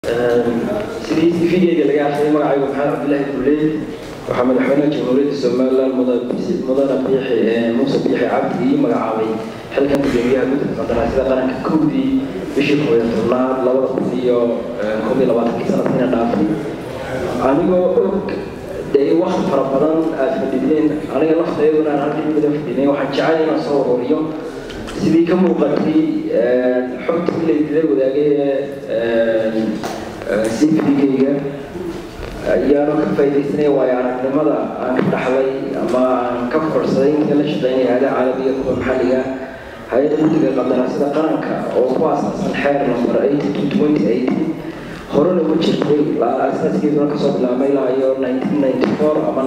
sidii TV-ga laga akhriyo magacaygu maxamed cabdullaahi duleed waxaa madaxweynaha jamhuuriyadda Soomaaliland mudane Muuse Biixi Cabdi magacaabay xilkan gudoomiyaha guddiga qandaraasyada qaranka kowdii bishii 11 2021 sanadkii dhaafay anigoo og waqti fara badan aad fadhideen aniga lafteeduna aan halkii mid fadhinay waxaan jecel inaan soo ururiyo sidii ka muuqatay xogta la wadaagay CV-ga ayaanu ka faa'iideysanay waayo-aragnimada aan ka dhaxlay ama aan ka korsaday inta la shaqeynay hay'adaha caalamiga iyo maxalliga hay'adda guddiga qandaraasyada qaranka oo ku aasaasan xeer number 82/2018 horena u jirtay aasaaskiisuna kasoo bilaabmay ilaa iyo 1994 ama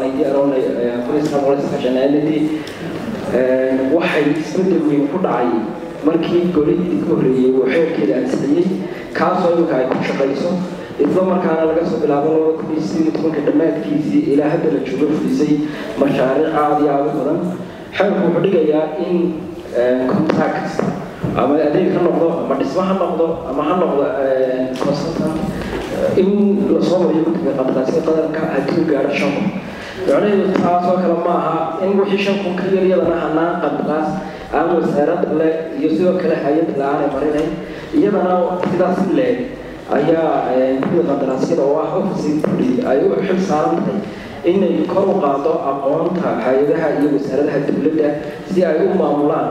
1999 waxay isbedel weyn ku dhacay markii golidii ka horreeyay uu xeerkeeda ansixiyey kaasoo imika ay ku shaqayso isla markaana laga soo bilaabo 2018 dhammaadkiisii ilaa hadda la joogo fulisay mashaariic aad iyo aad u badan xeerku wuxuu dhigayaa in contract ama adeeg ha noqdo ama dhismo ha noqdo ama ha noqdo consultant in la soo mariyo guddiga qandaraasyada qaranka haddii uu gaadho 5 يعني تاسو كلام معها إن وحشان كونكرير يلا نحن قدراس أو وزارة لا يسوع كله حياة العالم مرينا يلا كذا سلة أيا كذا قدراس كذا واحد سيبري أيوة حل صارم إن يكرر قاطع أقوام حياتها يوزارة الدولة زي أيوة معمولان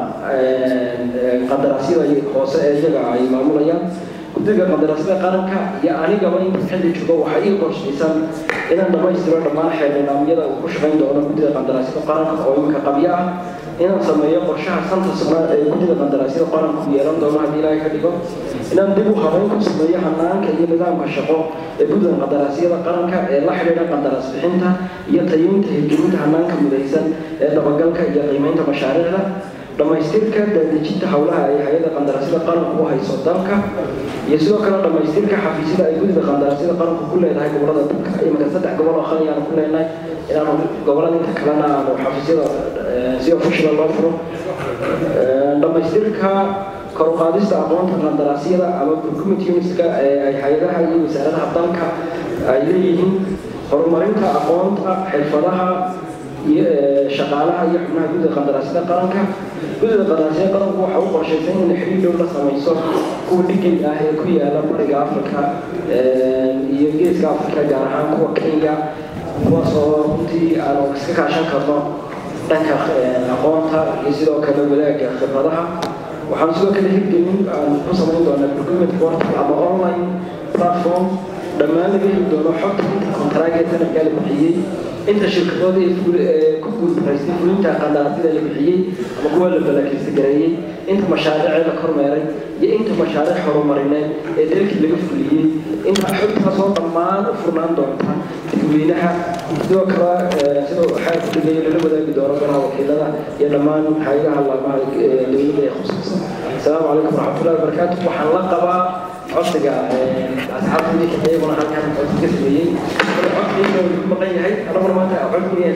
قدراس يلا خاصة أجل أي معموليا guddiga qandaraasyada qaranka iyo aniga ma inta xilli joogo waxa ii qorshaysan inaan dhamaystiro dhammaan xeeladaamyada uu ku shaqayn doono guddiga qandaraasyada qaranka oo imika qabyo ah inaan sameeyo qorshaha santa sano ee guddiga qandaraasyada qaranka ku yeelan doono haddii ilaahay ka dhigo inaan dib u habeyn ku sameeyo hanaanka iyo nidaamka shaqo ee guddiga qandaraasyada qaranka ee la xiriira qandaraas bixinta iyo tayeynta hirgelinta hanaanka mudaysan ee dabagalka iyo qiimeynta mashaariicda dhamaystirka daadejinta hawlaha ay hay'adda qandaraasyada qaranku u hayso dalka iyo sidoo kale dhamaystirka xafiisyada ay guddiga qandaraasyada qaranku ku leedahay gobolada dalka imika 3 gobol oo khalay aan ku leenahay inaan gobolada inta kalena aan xafiisyada si official loo furo dhamaystirka kor u qaadista aqoonta qandaraasyada ama procurement units-ka ay hay'adaha iyo wasaaradaha dalka ay leeyihiin horumarinta aqoonta xirfadaha shaqaalaha iyo xubnaha guddiga qandaraasyada qaranka guddiga qandaraasyada qaranku waxa uu qorshaysan in xiriir dhow la samayso kuwa dhigay ah ee ku yaala bariga Afrika iyo geeska Afrika gaar ahaan kuwa Kenya kuwaasoo runtii aan iska kaashan karno dhanka aqoonta iyo sidoo kale wadaagga khibradaha waxaan sidoo kale hirgelin aan ku samayn doonaa procurement portal ama online platform dhammaan laga heli doono xogta inta kontaraageedana la bixiyey inta shirkadooda ku guuldareystay fulinta qandaraasyada la bixiyey ama kuwa la balaakiista gareeyey inta mashaariic la kormeeray iyo inta mashaariic horumarineed ee dalkii laga fuliyey inta xogtaas oo dhammaan u furnaan doonta dadweynaha sidoo kale sidoo waxaa ku dhigay lala wadaagi doono golaha wakiilada iyo dhammaan hay'adaha laamaha dowladda ee khusaysan asalaamu calaykum waraxmatullaahi wabarakaatuh waxaan la qabaa codsiga asxaabtii ka qeybana halkan codsiga sameeyay codsiga uu maqan yahay anaguna maanta codsiga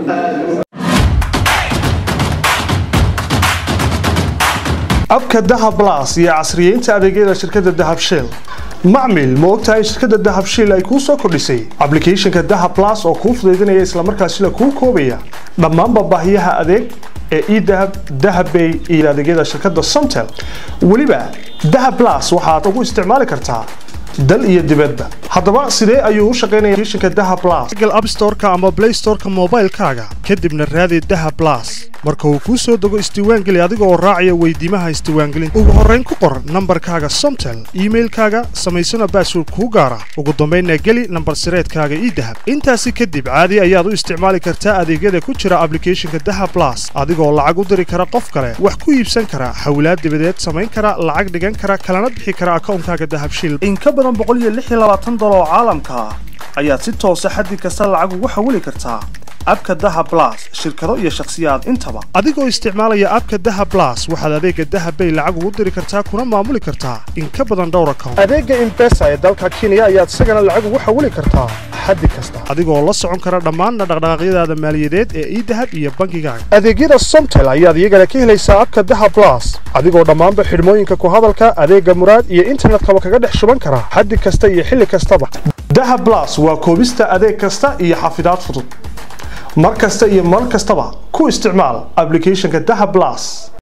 abka Dahab Plus iyo casriyeynta adeegyada shirkadda Dahab Shell macmil ma ogtahay shirkadda Dahab Shell ay ku soo kordhisay application-ka Dahab Plus oo kuu fududeynaya isla markaasina kuu koobaya dhammaan baahiyaha adeeg ee e-Dahab, Dahab Pay iyo adeegyada shirkadda Somtel waliba Dahab Plus waxaad ugu isticmaali kartaa dal iyo dibadda haddaba sidee ayuu u shaqeynayaa application-ka Dahab Plus Google App Store-ka ama Play Store-ka mobile-kaaga kadibna raadi Dahab Plus marka uu ku soo dago isdiiwaangeli adiga oo raacaya weydiimaha isdiiwaangelinta ugu horreyn ku qor nambarkaaga Somtel email-kaaga samaysana password kuu gaara ugu dambeynna geli nambar sireedkaaga e-Dahab intaasi kadib caadi ayaad u isticmaali kartaa adeegyada ku jira application-ka Dahab Plus adigoo lacag u diri kara qof kale wax ku iibsan kara hawlaad dibadeed samayn kara lacag dhigan kara kalana bixi kara account-kaaga Dahab Shell in ka badan $126 oo caalamka ayaad si toos ah xaddi kasta lacag ugu xawili kartaa abka Dahab Plus shirkado iyo shakhsiyaad intaba adigoo isticmaalaya abka Dahab Plus waxaad adeega Dahab Pay lacag ugu diri kartaa kuna maamuli kartaa in ka badan dhowr account adeega M-Pesa ee dalka Kenya ayaad isagana lacag ugu xawili kartaa xaddi kasta adigoo la socon kara dhammaan dhaqdhaqaaqyadaada maaliyadeed ee idahab iyo bangigaaga adeegyada Somtel ayaad iyagana ka helaysaa abka Dahab Plus adigoo dhammaanba xidhmooyinka ku hadalka adeega muraad iyo internetka kaga dhex shuban kara xaddi kasta iyo xilli kastaba Dahab Plus waa koobista adeeg kasta iyo xafidaad fudud mar kasta iyo mar kastaba ku isticmaal applicationka Dahab Plus